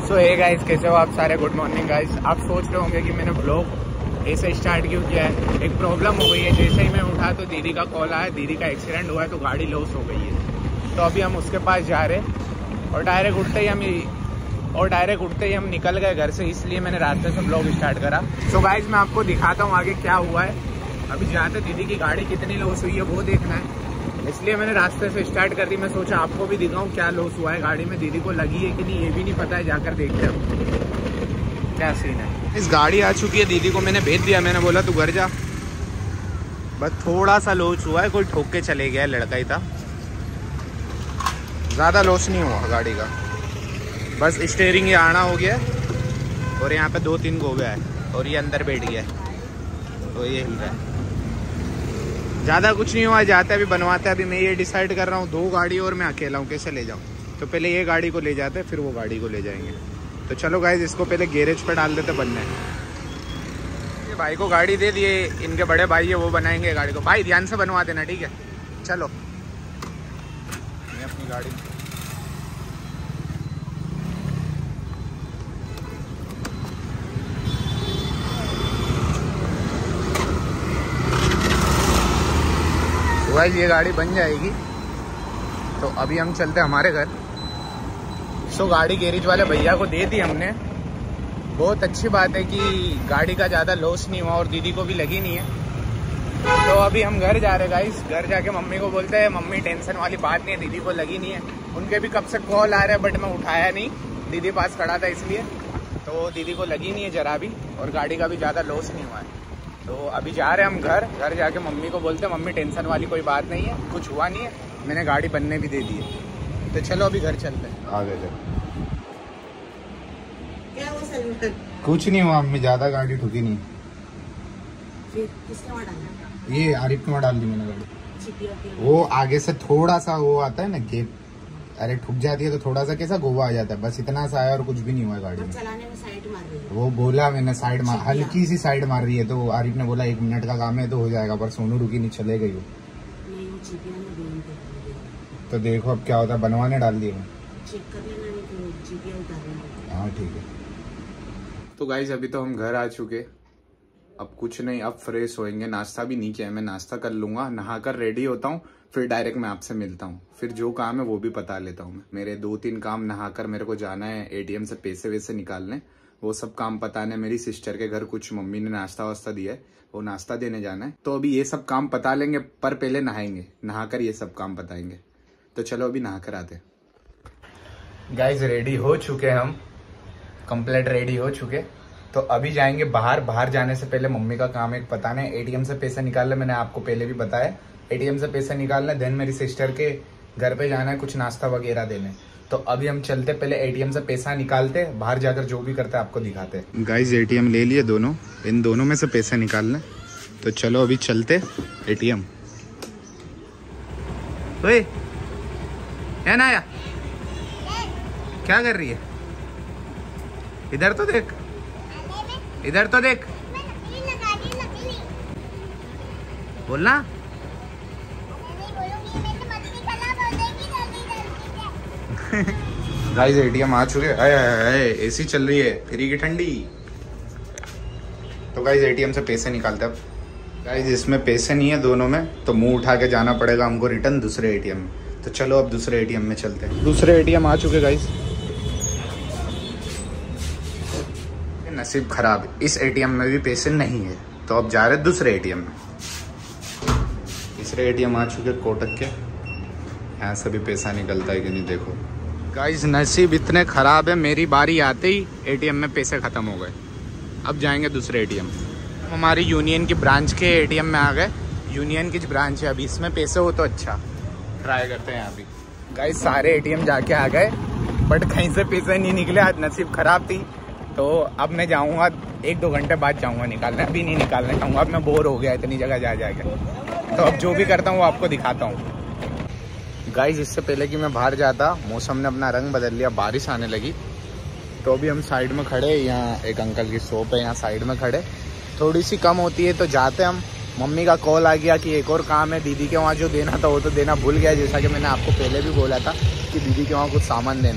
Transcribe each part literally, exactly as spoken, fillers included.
सो hey guys, कैसे हो आप सारे? Good morning guys. आप सोच रहे होंगे कि मैंने ब्लॉग ऐसे स्टार्ट क्यों किया है। एक प्रॉब्लम हो गई है, जैसे ही मैं उठा तो दीदी का कॉल आया, दीदी का एक्सीडेंट हुआ है तो गाड़ी लॉस हो गई है। तो अभी हम उसके पास जा रहे हैं और डायरेक्ट उठते ही हम और डायरेक्ट उठते ही हम निकल गए घर से, इसलिए मैंने रास्ते से ब्लॉग स्टार्ट करा। सो गाइस, मैं आपको दिखाता हूँ आगे क्या हुआ है। अभी जाते दीदी की गाड़ी कितनी लॉस हुई है वो देखना है, इसलिए मैंने रास्ते से स्टार्ट कर दी। मैं सोचा आपको भी दिखाऊं क्या लॉस हुआ है गाड़ी में, दीदी को लगी है कि नहीं ये भी नहीं पता है, जाकर देखते हैं क्या सीन है। इस गाड़ी आ चुकी है, दीदी को मैंने भेज दिया, मैंने बोला तू घर जा। बस थोड़ा सा लॉस हुआ है, कोई ठोक के चले गया, लड़का ही था, ज़्यादा लॉस नहीं हुआ गाड़ी का। बस स्टेयरिंग ये आना हो गया और यहाँ पे दो तीन गो गया है और ये अंदर बैठ गया है तो ये हिल रहा है। ज़्यादा कुछ नहीं हुआ, जाते अभी बनवाते। अभी मैं ये डिसाइड कर रहा हूँ, दो गाड़ी और मैं अकेला हूँ, कैसे ले जाऊँ। तो पहले ये गाड़ी को ले जाते फिर वो गाड़ी को ले जाएंगे। तो चलो गाइस, इसको पहले गैरेज पे डाल देते बनने। ये भाई को गाड़ी दे दिए, इनके बड़े भाई है वो बनाएंगे गाड़ी को। भाई ध्यान से बनवा देना, ठीक है? चलो मैं अपनी गाड़ी गाइस, ये गाड़ी बन जाएगी तो अभी हम चलते हमारे घर। सो गाड़ी गैरेज वाले भैया को दे दी हमने। बहुत अच्छी बात है कि गाड़ी का ज़्यादा लॉस नहीं हुआ और दीदी को भी लगी नहीं है। तो अभी हम घर जा रहे गाइस। घर जाके मम्मी को बोलते हैं मम्मी टेंशन वाली बात नहीं है, दीदी को लगी नहीं है। उनके भी कब से कॉल आ रहे हैं बट मैं उठाया नहीं, दीदी पास खड़ा था इसलिए। तो दीदी को लगी नहीं है जरा भी और गाड़ी का भी ज़्यादा लॉस नहीं हुआ है। तो अभी जा रहे हैं हम घर। घर जाके मम्मी को बोलते हैं मम्मी टेंशन वाली कोई बात नहीं है, कुछ हुआ नहीं है, मैंने गाड़ी बनने भी दे दी है। तो चलो अभी घर चलते हैं। आ गए क्या हुआ? कुछ नहीं हुआ मम्मी, ज्यादा गाड़ी ठुकी नहीं। किसने वहाँ डाला? ये आरिफ के वहाँ डाल दी मैंने गाड़ी। वो आगे से थोड़ा सा वो आता है ना गेप, अरे ठुक जाती है तो थोड़ा सा कैसा गोवा आ जाता है, बस इतना सा है और कुछ भी नहीं हुआ गाड़ी में। चलाने में साइड मार रही है। वो बोला मैंने साइड मार, हल्की सी साइड मार रही है तो आरिफ ने बोला एक मिनट का काम है तो हो जाएगा, पर सोनू रुकी नहीं, चले गई वो। तो देखो अब क्या होता है, बनवाने डाल दिए। हाँ ठीक है। तो गाइस अभी तो हम घर आ चुके, अब कुछ नहीं, अब फ्रेश होएंगे। नाश्ता भी नहीं किया है, मैं नाश्ता कर लूंगा, नहाकर रेडी होता हूँ, फिर डायरेक्ट मैं आपसे मिलता हूँ। फिर जो काम है वो भी बता लेता हूँ मैं। मेरे दो तीन काम, नहाकर मेरे को जाना है एटीएम से पैसे वैसे निकालने, वो सब काम पताने। मेरी सिस्टर के घर कुछ मम्मी ने नाश्ता वास्ता दिया है, वो नाश्ता देने जाना है। तो अभी ये सब काम पता लेंगे, पर पहले नहाएंगे, नहाकर ये सब काम बताएंगे। तो चलो अभी नहाकर आते। गाइज रेडी हो चुके हम, कंप्लीट रेडी हो चुके। तो अभी जाएंगे बाहर। बाहर जाने से पहले मम्मी का काम एक पता है, एटीएम से पैसे निकालने। मैंने आपको पहले भी बताया, एटीएम से पैसे निकालने, देन मेरी सिस्टर के घर पे जाना है कुछ नाश्ता वगैरह देने। तो अभी हम चलते, पहले एटीएम से पैसा निकालते, बाहर जाकर जो भी करते आपको दिखाते। गाइस एटीएम ले लिए दोनों, इन दोनों में से पैसे निकालने। तो चलो अभी चलते एटीएम। ओए है नाया, क्या कर रही है? इधर तो देख, इधर तो देख, बोलना। गाइस एटीएम आ चुके हैं, एसी चल रही है, फ्री की ठंडी। तो गाइस एटीएम से पैसे निकालते अब। गाइस इसमें पैसे नहीं है दोनों में, तो मुंह उठा के जाना पड़ेगा हमको रिटर्न दूसरे एटीएम में। तो चलो अब दूसरे एटीएम में चलते हैं। दूसरे एटीएम आ चुके गाइस। नसीब खराब, इस एटीएम में भी पैसे नहीं है, तो अब जा रहे दूसरे एटीएम में। तीसरे एटीएम आ चुके कोटक के, यहाँ से भी पैसा निकलता है कि नहीं देखो। गाइस नसीब इतने खराब है, मेरी बारी आते ही एटीएम में पैसे खत्म हो गए। अब जाएंगे दूसरे एटीएम। हमारी यूनियन की ब्रांच के एटीएम में आ गए। यूनियन की ब्रांच है, अभी इसमें पैसे हो तो अच्छा, ट्राई करते हैं यहाँ भी। गाइस सारे एटीएम जाके आ गए बट कहीं से पैसे नहीं निकले, आज नसीब खराब थी। तो अब मैं जाऊँगा, एक दो घंटे बाद जाऊँगा निकालने, अभी नहीं निकालने जाऊँगा। अब मैं बोर हो गया इतनी जगह जा जाके। तो अब जो भी करता हूँ वो आपको दिखाता हूँ। गाइस इससे पहले कि मैं बाहर जाता, मौसम ने अपना रंग बदल लिया, बारिश आने लगी। तो अभी हम साइड में खड़े, यहाँ एक अंकल की शॉप है, यहाँ साइड में खड़े, थोड़ी सी कम होती है तो जाते हम। मम्मी का कॉल आ गया कि एक और काम है, दीदी के वहाँ जो देना था वो तो देना भूल गया, जैसा कि मैंने आपको पहले भी बोला था कि दीदी के वहाँ कुछ सामान देना है।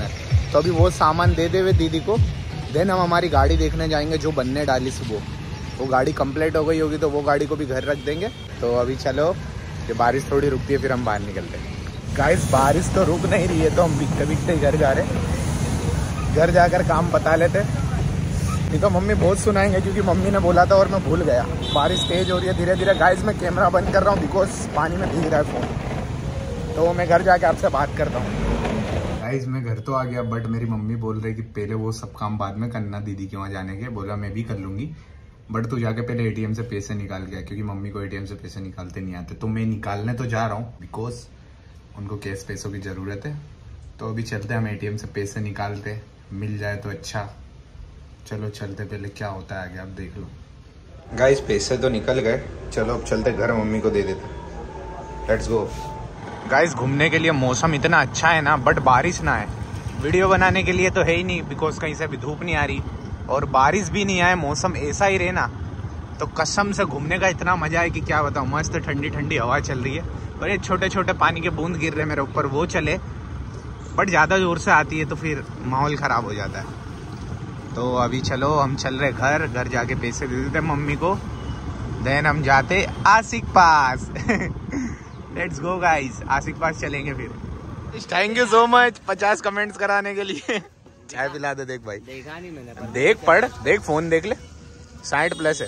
तो अभी वो सामान दे दे हुए दीदी को, देन हम हमारी गाड़ी देखने जाएंगे जो बनने डाली सुबह। वो गाड़ी कंप्लीट हो गई होगी तो वो गाड़ी को भी घर रख देंगे। तो अभी चलो, ये बारिश थोड़ी रुकती है फिर हम बाहर निकलते हैं। गाइस बारिश तो रुक नहीं रही है तो हम भीगते भीगते घर जा रहे। घर जाकर काम बता लेते, नहीं तो मम्मी बहुत सुनाएंगे क्योंकि मम्मी ने बोला था और मैं भूल गया। बारिश तेज हो रही है धीरे धीरे। गाइस मैं कैमरा बंद कर रहा हूँ बिकॉज पानी में भीग रहा है फ़ोन। तो मैं घर जाके आपसे बात करता हूँ। गाइस मैं घर तो आ गया, बट मेरी मम्मी बोल रही कि पहले वो सब काम बाद में करना दीदी के वहाँ जाने के। बोला मैं भी कर लूँगी, बट तू जाके पहले एटीएम से पैसे निकाल गया, क्योंकि मम्मी को एटीएम से पैसे निकालते नहीं आते। तो मैं निकालने तो जा रहा हूँ बिकॉज उनको कैश पैसों की ज़रूरत है। तो अभी चलते हम एटीएम से पैसे निकालते, मिल जाए तो अच्छा। चलो चलते, पहले क्या होता है आगे आप देख लो। गाइस पैसे तो निकल गए, चलो अब चलते घर, मम्मी को दे देते। Let's go. गाइस घूमने के लिए मौसम इतना अच्छा है ना, बट बारिश ना है। वीडियो बनाने के लिए तो है ही नहीं बिकॉज कहीं से भी धूप नहीं आ रही और बारिश भी नहीं आए। मौसम ऐसा ही रहे ना तो कसम से घूमने का इतना मजा है कि क्या बताऊँ। मस्त ठंडी ठंडी हवा चल रही है और ये छोटे छोटे पानी के बूंद गिर रहे हैं मेरे ऊपर, वो चले। बट ज़्यादा जोर से आती है तो फिर माहौल ख़राब हो जाता है। तो अभी चलो हम चल रहे घर। घर जाके पैसे दे देते मम्मी को, देन हम जाते आशिक पास। लेट्स गो गाइस, आशिक पास चलेंगे फिर। थैंक यू सो मच पचास कमेंट्स कराने के लिए। चाय पिला दे। देख भाई, देखा नहीं मैंने। देख पढ़, देख फोन देख ले, साठ प्लस है।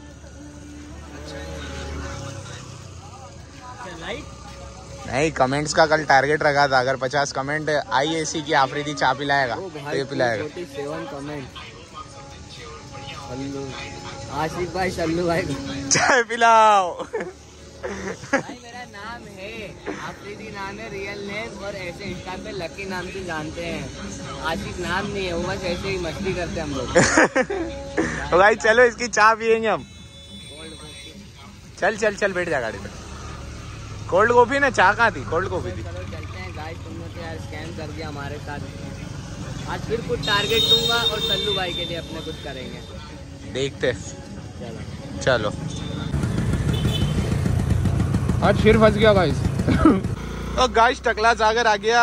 नहीं कमेंट्स का कल टारगेट रखा था, अगर पचास कमेंट आई ऐसी की आफरीदी चाय पिलाएगा तो ये पिलाएगा। आशिक भाई सल्लू भाई चाय पिलाओ। भाई मेरा नाम है आफरीदी, नाम है रियल नेम, और ऐसे इंस्टा पे लकी नाम से जानते हैं। आशिक नाम नहीं है, वो बस ऐसे ही मस्ती करते हैं हम लोग। तो भाई चलो इसकी चाय पियेंगे हम। चल चल चल बैठ जा गाड़ी पे। कोल्ड कॉफी ना, चाय कहाँ थी? कोल्ड कॉफी थी। चलो चलते हैं गाइस, तुमने तो यार स्कैम कर दिया हमारे साथ। आज फिर कुछ टारगेट दूंगा और सल्लू भाई के लिए अपने कुछ करेंगे, देखते। चलो चलो आज फिर फंस गया गाइस। तो गाइस टकला सागर आ गया।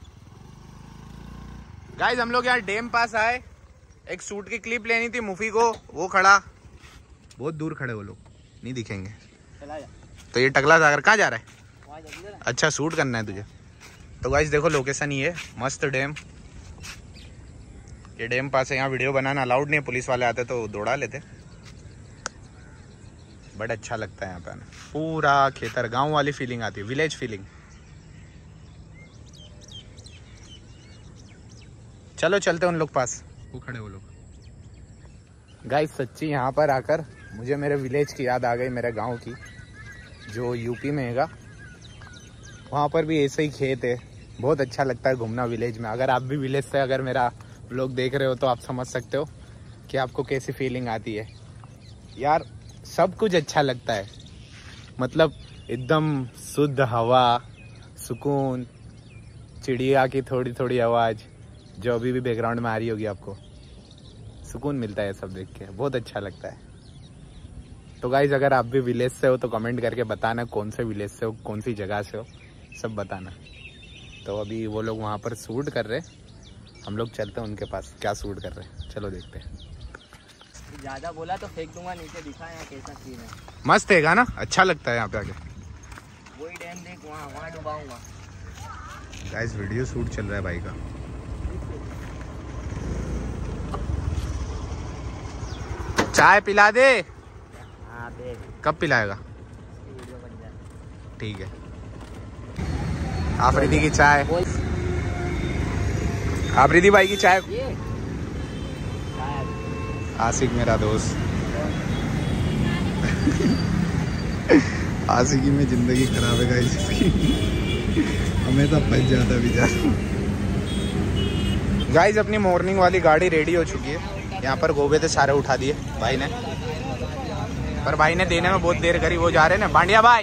गाइस हम लोग यहाँ डैम पास आए, एक सूट की क्लिप लेनी थी मुफी को, वो खड़ा, बहुत दूर खड़े वो लोग, नहीं दिखेंगे। चला जा। तो ये टकला सागर कहाँ जा रहा है? अच्छा शूट करना है तुझे। तो गाइस देखो लोकेशन ये है, मस्त डैम। ये डैम पास है, यहाँ वीडियो बनाना अलाउड नहीं है, पुलिस वाले आते तो दौड़ा लेते। बड़ा अच्छा लगता है यहाँ पे आना, पूरा खेतर गांव वाली फीलिंग आती है, विलेज फीलिंग। चलो चलते उन लोग पास, वो खड़े वो लोग। गाइस सच्ची यहाँ पर आकर मुझे मेरे विलेज की याद आ गई, मेरे गांव की, जो यूपी में हैगा। वहाँ पर भी ऐसे ही खेत है, बहुत अच्छा लगता है घूमना विलेज में। अगर आप भी विलेज से अगर मेरा व्लॉग देख रहे हो तो आप समझ सकते हो कि आपको कैसी फीलिंग आती है। यार सब कुछ अच्छा लगता है, मतलब एकदम शुद्ध हवा, सुकून, चिड़िया की थोड़ी थोड़ी आवाज़ जो अभी भी बैकग्राउंड में आ रही होगी, आपको सुकून मिलता है सब देख के, बहुत अच्छा लगता है। तो गाइज अगर आप भी विलेज से हो तो कमेंट करके बताना कौन से विलेज से हो, कौन सी जगह से हो, सब बताना। तो अभी वो लोग वहाँ पर शूट कर रहे, हम लोग चलते हैं उनके पास, क्या शूट कर रहे हैं चलो देखते हैं। ज्यादा बोला तो फेंक दूंगा नीचे, दिखा यहाँ कैसा सीन है। मस्त है ना, अच्छा लगता है यहाँ पे आके। वही डैम देख, वहाँ वहाँ डुबाऊंगा। गाइस वीडियो शूट चल रहा है भाई का। चाय पिला दे। हाँ दे। कब पिलाएगा? वीडियो बन जाए। ठीक है। आफरीदी की चाय, आफरीदी भाई की चाय। ये आशिक मेरा दोस्त। आशिकी में जिंदगी खराब है गाइस इसकी। हमें तो फंस जाता बेचारा। गाइस अपनी मॉर्निंग वाली गाड़ी रेडी हो चुकी है, यहाँ पर गोबे थे सारे उठा दिए भाई ने, पर भाई ने देने में बहुत देर करी। वो जा रहे हैं ना बांडिया भाई,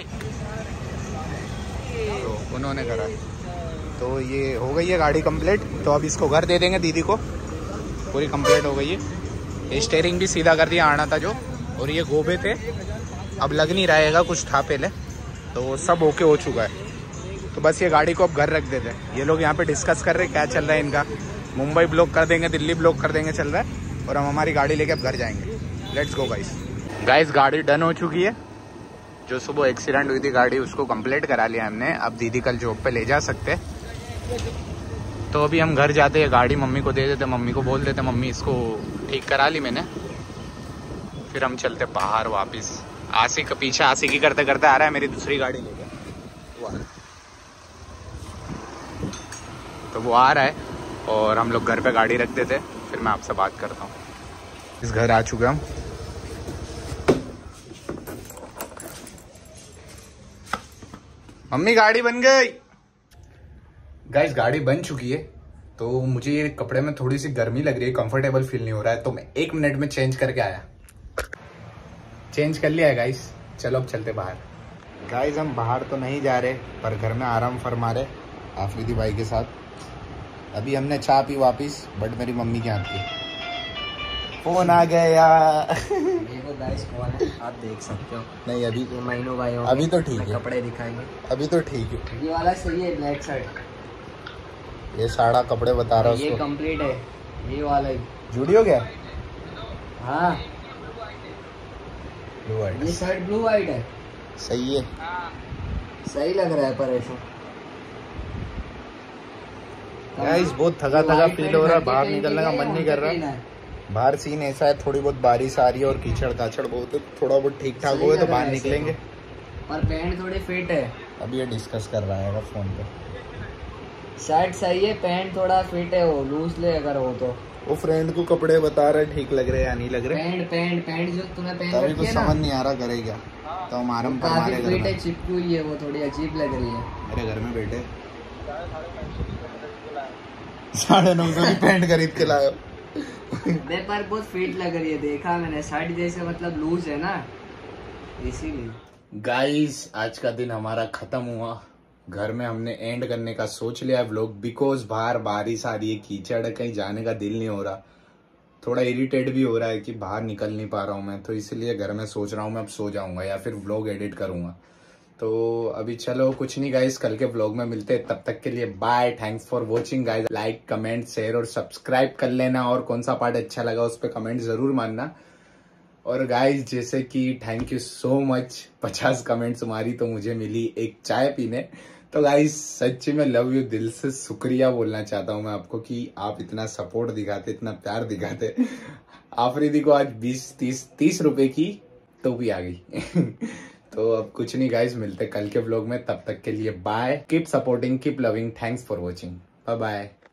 तो उन्होंने करा। तो ये हो गई है गाड़ी कंप्लीट, तो अब इसको घर दे देंगे दीदी को, पूरी कंप्लीट हो गई है। स्टेयरिंग भी सीधा कर दिया आना था जो, और ये गोबे थे अब लग नहीं रहेगा, कुछ था पहले, तो सब ओके हो चुका है। तो बस ये गाड़ी को अब घर रख देते हैं। ये लोग यहाँ पे डिस्कस कर रहे हैं क्या चल रहा है इनका, मुंबई ब्लॉक कर देंगे, दिल्ली ब्लॉक कर देंगे चल रहा है, और हम हमारी गाड़ी लेके अब घर जाएंगे। Let's go guys. गाइस गाड़ी डन हो चुकी है। जो सुबह एक्सीडेंट हुई थी गाड़ी, उसको कंप्लीट करा लिया हमने। अब दीदी कल जॉब पे ले जा सकते। तो अभी हम घर जाते हैं, गाड़ी मम्मी को दे देते, मम्मी को बोल देते मम्मी इसको ठीक करा ली मैंने। फिर हम चलते बाहर वापस। आशिक पीछे आशिकी करते करते आ रहा है मेरी दूसरी गाड़ी लेके, तो वो आ रहा है और हम लोग घर पे गाड़ी रख देते। फिर मैं आपसे बात करता हूँ। इस घर आ चुके हम। मम्मी गाड़ी बन गई। गाइस गाड़ी बन चुकी है। तो मुझे ये कपड़े में थोड़ी सी गर्मी लग रही है, कंफर्टेबल फील नहीं हो रहा है, तो मैं एक मिनट में चेंज करके आया। चेंज कर लिया है गाइस। चलो अब चलते बाहर। गाइस हम बाहर तो नहीं जा रहे, पर घर में आराम फरमा रहे आफरीदी भाई के साथ। अभी हमने चाय पी वापिस, बट मेरी मम्मी के हाथ की फोन आ गया। देखो गाइस कौन है, आप देख सकते हो। नहीं अभी ये महीनों भाई अभी तो ठीक है, कपड़े दिखाएंगे अभी तो ठीक है। ये वाला सही है, ब्लैक शर्ट। ये साड़ा कपड़े बता रहा हूँ ये कंप्लीट है, ये वाला ही जुड़ी हो गया। हाँ ब्लू वाइट, ये शर्ट ब्लू वाइट है, सही है, सही लग रहा है। पर ऐसा गाइस बहुत थका थका फील हो रहा है, बाहर निकलने का मन नहीं कर रहा। बाहर सीन ऐसा है, थोड़ी बहुत बारिश आ रही है और कीचड़ काचड़ बहुत है, थोड़ा बहुत ठीक ठाक हुए तो बाहर निकलेंगे। पर पैंट थोड़ी फिट है। अभी ये डिस्कस कर रहा है फोन पे। शर्ट सही है, पैंट थोड़ा फिट है, वो लूज ले अगर हो तो। वो फ्रेंड को कपड़े बता रहे ठीक लग रहे या नहीं लग रहे। पैंट पैंट पैंट जो तूने पहन तभी रखी कुछ है ना, समझ नहीं आ रहा करे क्या, तो हम आराम पर काफी हमारे फिट घर है, में चिपकी हुई है, वो थोड़ी अजीब लग रही है। मेरे घर में बैठे साढ़े नौ सौ की पैंट खरीद के लाए। दे पर बहुत फिट लग रही है, देखा मैंने। शर्ट जैसे मतलब लूज है ना, इसीलिए। गाइस आज का दिन हमारा खत्म हुआ। घर में हमने एंड करने का सोच लिया है व्लॉग, बिकॉज बाहर बारिश आ रही है, कीचड़ है, कहीं जाने का दिल नहीं हो रहा। थोड़ा इरिटेट भी हो रहा है कि बाहर निकल नहीं पा रहा हूँ मैं, तो इसलिए घर में सोच रहा हूँ मैं अब सो जाऊंगा या फिर व्लॉग एडिट करूंगा। तो अभी चलो कुछ नहीं गाइस, कल के व्लॉग में मिलते हैं, तब तक के लिए bye. Thanks for watching guys. Like comment share और सब्सक्राइब कर लेना, और कौन सा पार्ट अच्छा लगा उस पर कमेंट जरूर मानना। और गाइस जैसे कि थैंक यू सो मच, पचास कमेंट्स मारी तो मुझे मिली एक चाय पीने। तो गाइस सच्ची में लव यू, दिल से शुक्रिया बोलना चाहता हूँ मैं आपको कि आप इतना सपोर्ट दिखाते, इतना प्यार दिखाते। आफरीदी को आज बीस तीस तीस रुपए की टोपी आ गई। तो अब कुछ नहीं गाइस, मिलते कल के व्लॉग में, तब तक के लिए bye. Keep supporting, keep loving, thanks for watching, bye bye.